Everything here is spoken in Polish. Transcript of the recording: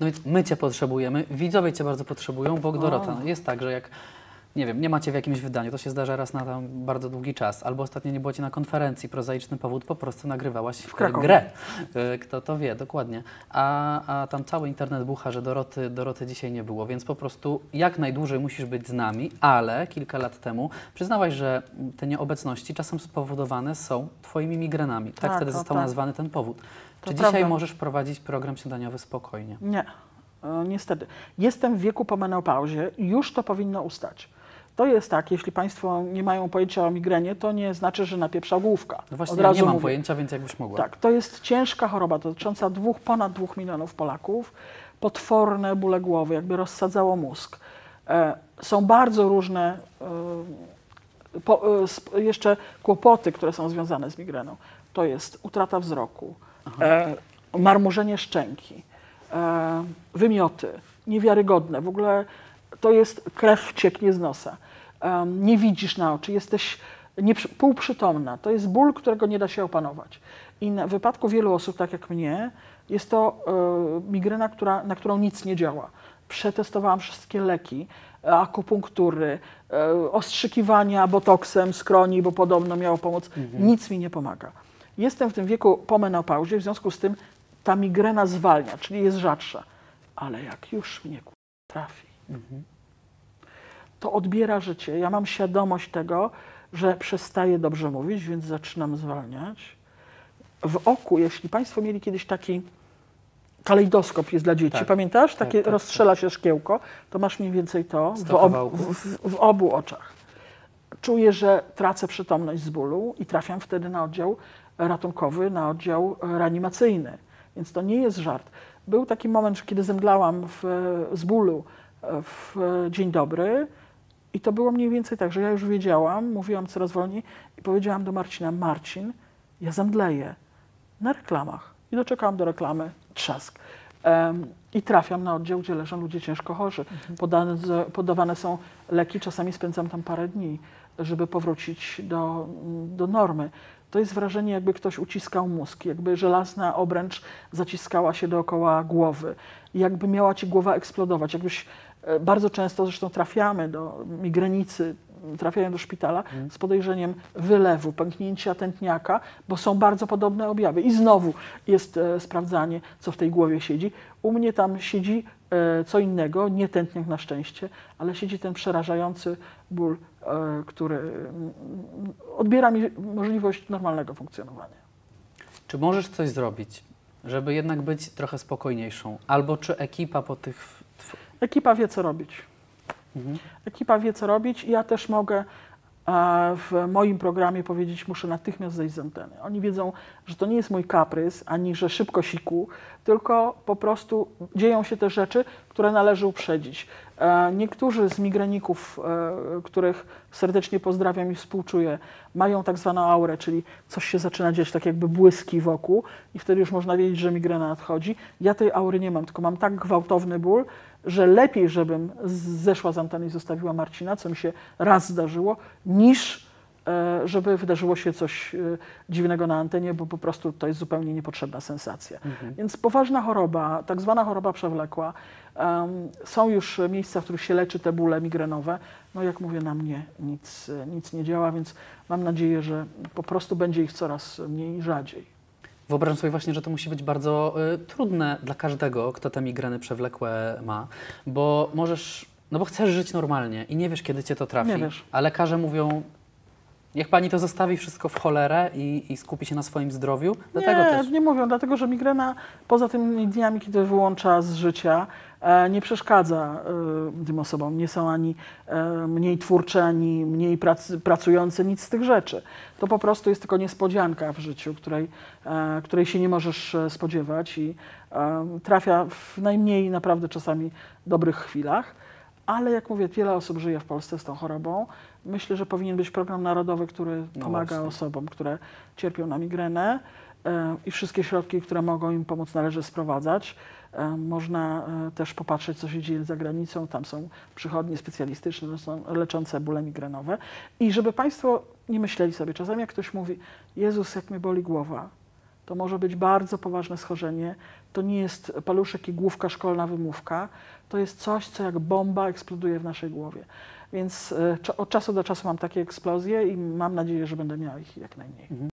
No więc my Cię potrzebujemy, widzowie Cię bardzo potrzebują, bo Dorota, no jest tak, że jak nie wiem, nie macie w jakimś wydaniu, to się zdarza raz na tam bardzo długi czas, albo ostatnio nie było Cię na konferencji, prozaiczny powód, po prostu nagrywałaś grę. Kto to wie, dokładnie. A tam cały internet bucha, że Doroty dzisiaj nie było, więc po prostu jak najdłużej musisz być z nami, ale kilka lat temu przyznałaś, że te nieobecności czasem spowodowane są Twoimi migrenami. Tak wtedy został nazwany ten powód. Czy dzisiaj możesz prowadzić program śniadaniowy spokojnie? Nie, niestety. Jestem w wieku po menopauzie i już to powinno ustać. To jest tak, jeśli Państwo nie mają pojęcia o migrenie, to nie znaczy, że napieprza główka. No właśnie, ja nie mam pojęcia, więc jakbyś mogła. Tak, to jest ciężka choroba dotycząca ponad 2 milionów Polaków. Potworne bóle głowy, jakby rozsadzało mózg. Są bardzo różne jeszcze kłopoty, które są związane z migreną. To jest utrata wzroku, marmurzenie szczęki, wymioty, niewiarygodne. W ogóle to jest krew cieknie z nosa. Nie widzisz na oczy, jesteś półprzytomna. To jest ból, którego nie da się opanować. I w wypadku wielu osób, tak jak mnie, jest to migrena, na którą nic nie działa. Przetestowałam wszystkie leki, akupunktury, ostrzykiwania botoksem skroni, bo podobno miało pomóc. Nic mi nie pomaga. Jestem w tym wieku po menopauzie, w związku z tym ta migrena zwalnia, czyli jest rzadsza. Ale jak już mnie trafi, to odbiera życie. Ja mam świadomość tego, że przestaję dobrze mówić, więc zaczynam zwalniać. W oku, jeśli Państwo mieli kiedyś taki kalejdoskop jest dla dzieci, tak, pamiętasz? Takie rozstrzela się szkiełko, to masz mniej więcej to w obu oczach. Czuję, że tracę przytomność z bólu i trafiam wtedy na oddział ratunkowy, na oddział reanimacyjny. Więc to nie jest żart. Był taki moment, że kiedy zemdlałam z bólu w dzień dobry i to było mniej więcej tak, że ja już wiedziałam, mówiłam coraz wolniej i powiedziałam do Marcina: Marcin, ja zemdleję na reklamach. I doczekałam do reklamy, trzask. I trafiam na oddział, gdzie leżą ludzie ciężko chorzy. Podawane są leki, czasami spędzam tam parę dni, żeby powrócić do normy. To jest wrażenie, jakby ktoś uciskał mózg, jakby żelazna obręcz zaciskała się dookoła głowy, jakby miała ci głowa eksplodować, jakbyś bardzo często zresztą trafiamy migrenicy trafiają do szpitala z podejrzeniem wylewu, pęknięcia tętniaka, bo są bardzo podobne objawy. I znowu jest sprawdzanie, co w tej głowie siedzi. U mnie tam siedzi co innego, nie tętniak na szczęście, ale siedzi ten przerażający ból, który odbiera mi możliwość normalnego funkcjonowania. Czy możesz coś zrobić, żeby jednak być trochę spokojniejszą? Albo czy ekipa po tych... Ekipa wie, co robić. Ekipa wie, co robić i ja też mogę w moim programie powiedzieć, muszę natychmiast zejść z anteny. Oni wiedzą, że to nie jest mój kaprys, ani że szybko siku, tylko po prostu dzieją się te rzeczy, które należy uprzedzić. Niektórzy z migreników, których serdecznie pozdrawiam i współczuję, mają tak zwaną aurę, czyli coś się zaczyna dziać, tak jakby błyski wokół i wtedy już można wiedzieć, że migrena nadchodzi. Ja tej aury nie mam, tylko mam tak gwałtowny ból, że lepiej, żebym zeszła z anteny i zostawiła Marcina, co mi się raz zdarzyło, niż żeby wydarzyło się coś dziwnego na antenie, bo po prostu to jest zupełnie niepotrzebna sensacja. Więc poważna choroba, tak zwana choroba przewlekła, są już miejsca, w których się leczy te bóle migrenowe. No jak mówię, na mnie nic nie działa, więc mam nadzieję, że po prostu będzie ich coraz mniej i rzadziej. Wyobrażam sobie właśnie, że to musi być bardzo trudne dla każdego, kto te migreny przewlekłe ma, bo możesz, no bo chcesz żyć normalnie i nie wiesz, kiedy cię to trafi, nie wiesz. A lekarze mówią: niech pani to zostawi wszystko w cholerę i skupi się na swoim zdrowiu. Dlatego też. Nie mówią, dlatego że migrena poza tymi dniami, kiedy wyłącza z życia, nie przeszkadza tym osobom. Nie są ani mniej twórcze, ani mniej pracujące, nic z tych rzeczy. To po prostu jest tylko niespodzianka w życiu, której się nie możesz spodziewać i trafia w najmniej naprawdę czasami dobrych chwilach. Ale jak mówię, wiele osób żyje w Polsce z tą chorobą. Myślę, że powinien być program narodowy, który pomaga osobom, które cierpią na migrenę i wszystkie środki, które mogą im pomóc, należy sprowadzać. Można też popatrzeć, co się dzieje za granicą. Tam są przychodnie specjalistyczne, leczące bóle migrenowe. I żeby Państwo nie myśleli sobie, czasami jak ktoś mówi: Jezus, jak mnie boli głowa, to może być bardzo poważne schorzenie. To nie jest paluszek i główka, szkolna wymówka. To jest coś, co jak bomba eksploduje w naszej głowie. Więc od czasu do czasu mam takie eksplozje i mam nadzieję, że będę miała ich jak najmniej.